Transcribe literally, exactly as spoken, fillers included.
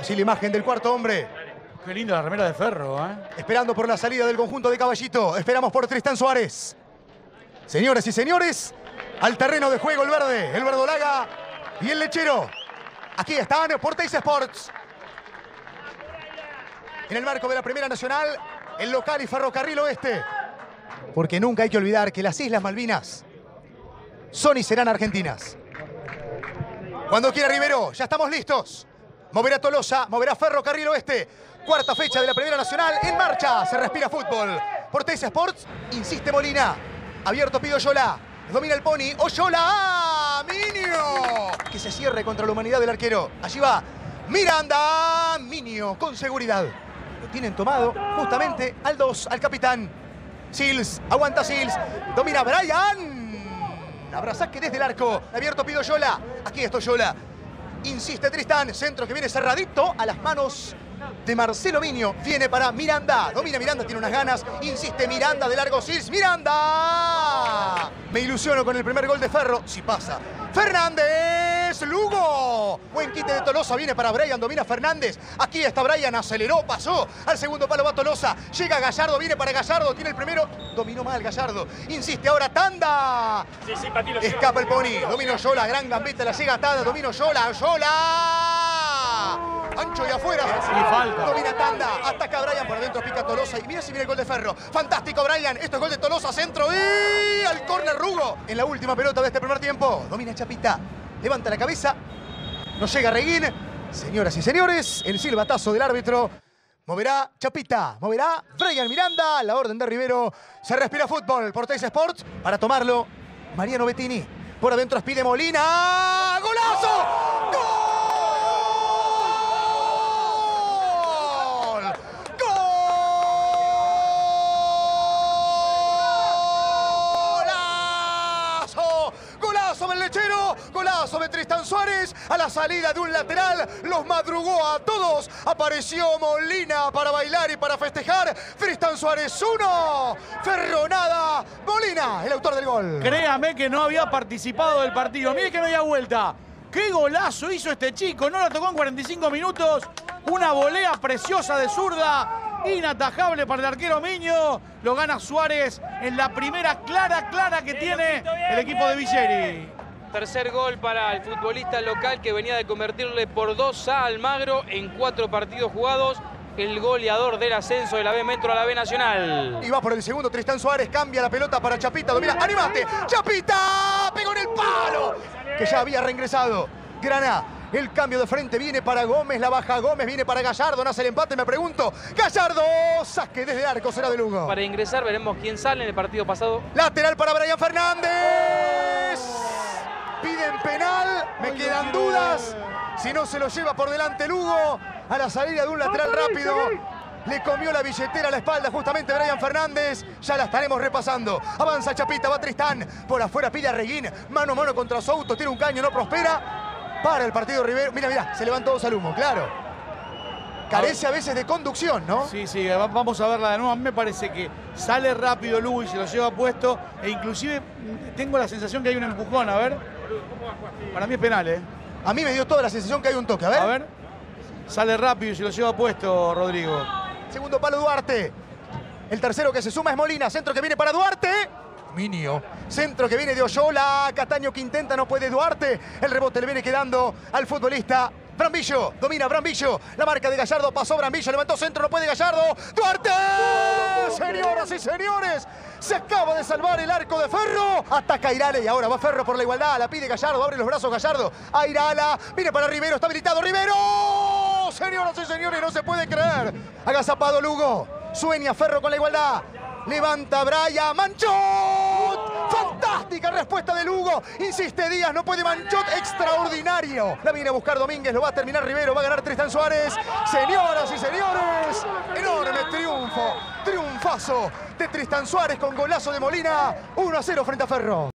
Sí, la imagen del cuarto hombre. Qué linda la remera de Ferro, ¿eh? Esperando por la salida del conjunto de Caballito. Esperamos por Tristán Suárez. Señores y señores, al terreno de juego el verde, el verdolaga y el lechero. Aquí están por Teis Sports. En el marco de la Primera Nacional, el local y Ferrocarril Oeste. Porque nunca hay que olvidar que las Islas Malvinas son y serán argentinas. Cuando quiera Rivero, ya estamos listos. Moverá Tolosa, moverá Ferrocarril Oeste. Cuarta fecha de la Primera Nacional en marcha. Se respira fútbol. Por Teis Sports, insiste Molina. Abierto pide Oyola. Domina el Pony. Oyola. ¡Ah! ¡Minio! Que se cierre contra la humanidad del arquero. Allí va Miranda. Minio con seguridad. Lo tienen tomado justamente al dos, al capitán. Sils. Aguanta Sils. Domina Brian. Habrá saque desde el arco. Abierto pide Oyola. Aquí está Oyola. Insiste Tristán. Centro que viene cerradito a las manos de Marcelo Minio. Viene para Miranda. Domina Miranda, tiene unas ganas. Insiste Miranda de largo Sils. ¡Miranda! Me ilusiono con el primer gol de Ferro. Si pasa. Fernández. Lugo. Buen quite de Tolosa. Viene para Brian. Domina Fernández. Aquí está Brian. Aceleró. Pasó. Al segundo palo va Tolosa. Llega Gallardo. Viene para Gallardo. Tiene el primero. Dominó mal Gallardo. Insiste ahora Tanda. Sí, sí, Patilo, Escapa el Pony. Domino Yola. Gran gambeta. La llega Tanda. Domino Yola. Yola. Ancho de afuera. Sí, falta. Domina Tanda. Ataca a Brian por adentro. Pica Tolosa. Y mira si viene el gol de Ferro. Fantástico Brian. Esto es gol de Tolosa. Centro. Y al córner Rugo. En la última pelota de este primer tiempo. Domina Chapita. Levanta la cabeza. No llega Reguín. Señoras y señores, el silbatazo del árbitro. Moverá Chapita. Moverá Brian Miranda. La orden de Rivero. Se respira fútbol por Teis Sports. Para tomarlo, Mariano Bettini. Por adentro pide Molina. ¡Golazo! ¡Gol! Del lechero, golazo de Tristán Suárez a la salida de un lateral, los madrugó a todos, apareció Molina para bailar y para festejar. Tristán Suárez uno, Ferro nada, Molina el autor del gol. Créame que no había participado del partido, mire que media vuelta. ¡Qué golazo hizo este chico! No la tocó en cuarenta y cinco minutos, una volea preciosa de zurda. Inatajable para el arquero Minio. Lo gana Suárez en la primera clara, clara que tiene el equipo de Villeri. Tercer gol para el futbolista local que venía de convertirle por dos a Almagro en cuatro partidos jugados. El goleador del ascenso de la B Metro a la B Nacional. Y va por el segundo Tristán Suárez. Cambia la pelota para Chapita. Domina. ¡Animate! ¡Chapita! ¡Pegó en el palo! Que ya había reingresado. Graná. El cambio de frente viene para Gómez, la baja Gómez, viene para Gallardo, nace el empate, me pregunto. Gallardo, saque desde el arco, será de Lugo. Para ingresar veremos quién sale en el partido pasado. Lateral para Brian Fernández. Piden penal, me quedan dudas. Si no se lo lleva por delante Lugo, a la salida de un lateral rápido. Le comió la billetera a la espalda justamente Brian Fernández. Ya la estaremos repasando. Avanza Chapita, va Tristán. Por afuera pide a Reguín. Mano a mano contra Souto, tiene un caño, no prospera. Para el partido Rivero. Mira, mira, se levantó dos al humo, claro. Carece a veces de conducción, ¿no? Sí, sí, vamos a verla de nuevo. A mí me parece que sale rápido Lugo y se lo lleva puesto. E inclusive tengo la sensación que hay un empujón, a ver. Para mí es penal, ¿eh? A mí me dio toda la sensación que hay un toque, a ver. A ver. Sale rápido y se lo lleva puesto Rodrigo. Segundo palo Duarte. El tercero que se suma es Molina. Centro que viene para Duarte. Minio. Centro que viene de Oyola. Cataño que intenta, no puede Duarte. El rebote le viene quedando al futbolista Brambillo. Domina Brambillo. La marca de Gallardo. Pasó Brambillo. Levantó centro. No puede Gallardo. ¡Duarte! Señoras y señores. Se acaba de salvar el arco de Ferro. Ataca Irale y ahora va Ferro por la igualdad. La pide Gallardo. Abre los brazos Gallardo. A Irala. Viene para Rivero. Está habilitado Rivero. Señoras y señores, no se puede creer. Agazapado Lugo. Sueña Ferro con la igualdad. Levanta Brian. ¡Manchot! Fantástica respuesta de Lugo. Insiste Díaz, no puede Manchot. Extraordinario. La viene a buscar Domínguez, lo va a terminar Rivero. Va a ganar Tristán Suárez. Señoras y señores, enorme triunfo. Triunfazo de Tristán Suárez con golazo de Molina. uno a cero frente a Ferro.